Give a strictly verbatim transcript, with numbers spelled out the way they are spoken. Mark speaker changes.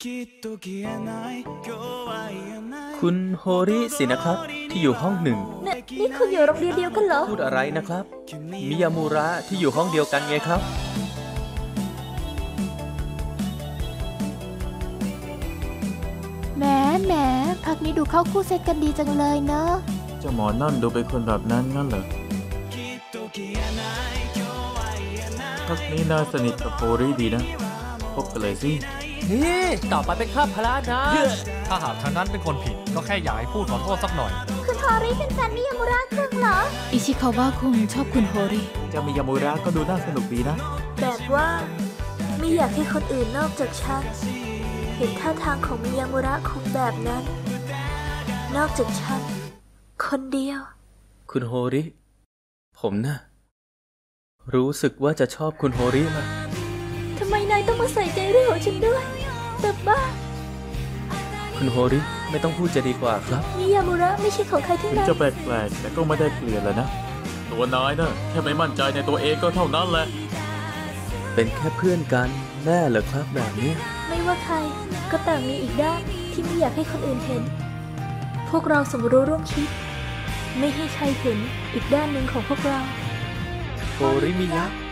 Speaker 1: คุณโฮริสินะครับที่อยู่ห้องหนึ่ง
Speaker 2: นี่นี่คุณอยู่โรงเรียนเดียวกันเหรอ
Speaker 1: พูดอะไรนะครับมิยามูระที่อยู่ห้องเดียวกันไงครับ
Speaker 2: แหมแหมพักนี้ดูเข้าคู่เซตกันดีจังเลยเนอะ
Speaker 3: เจ้าหมอนั่นดูเป็นคนแบบนั้นงั้นเหรอพักนี้น่าสนิทกับโฮริดีนะพบกันเลยสิ
Speaker 1: นี่ต่อไปเป็นข้าพระนะ
Speaker 4: ถ้าหากทางนั้นเป็นคนผิดก็แค่อยากให้พูดขอโทษสักหน่อย
Speaker 2: คุณโฮริเป็นแฟนมิยามุระคุงเหรออิชิคาวะคุงชอบคุณโฮริ
Speaker 3: เจ้ามิยามูระก็ดูน่าสนุกดีนะ
Speaker 2: แบบว่าไม่อยากให้คนอื่นนอกจากฉันเห็นท่าทางของมิยามุระคุงแบบนั้นนอกจากฉันคนเดียว
Speaker 1: คุณโฮริผมนะรู้สึกว่าจะชอบคุณโฮรินะ
Speaker 2: ทำไมนายต้องมาใส่ใจเรื่องของฉันด้วยแบบบ้า
Speaker 1: คุณโฮริไม่ต้องพูดจะดีกว่าครับ
Speaker 2: มิยามุระไม่ใช่ของใครทั้งนั้น
Speaker 3: จะแปลกๆแต่ก็ไม่ได้เกลียดแล้วนะตัวนายนะแค่ไม่มั่นใจในตัวเองก็เท่านั้นแหละ
Speaker 1: เป็นแค่เพื่อนกันแน่เหรอครับแบบนี้
Speaker 2: ไม่ว่าใครก็ต่างมีอีกด้านที่ไม่อยากให้คนอื่นเห็นพวกเราสมรู้ร่วมคิดไม่ให้ใครเห็นอีกด้านหนึ่งของพวกเรา
Speaker 1: โฮริมิยะ